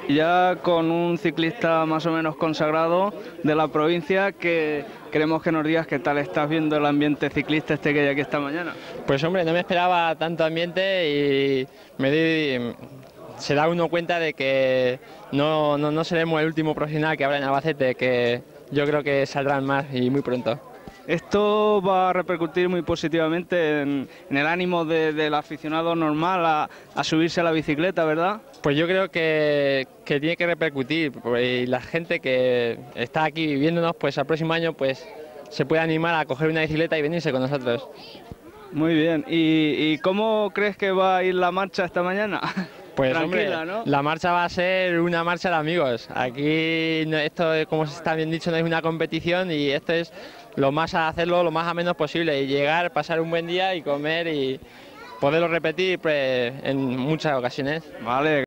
Ya con un ciclista más o menos consagrado de la provincia, que queremos que nos digas qué tal estás viendo el ambiente ciclista que hay aquí esta mañana. Pues hombre, no me esperaba tanto ambiente y se da uno cuenta de que no seremos el último profesional que habrá en Albacete, que yo creo que saldrán más y muy pronto. Esto va a repercutir muy positivamente en el ánimo del aficionado normal a subirse a la bicicleta, ¿verdad? Pues yo creo que tiene que repercutir, y la gente que está aquí viviéndonos, pues al próximo año pues se puede animar a coger una bicicleta y venirse con nosotros. Muy bien. ¿Y cómo crees que va a ir la marcha esta mañana? Pues Tranquila, hombre, ¿no? la marcha va a ser una marcha de amigos. Aquí esto, como está bien dicho, no es una competición y esto es lo más a hacerlo lo más a menos posible y llegar, pasar un buen día y comer y poderlo repetir pues, en muchas ocasiones. Vale.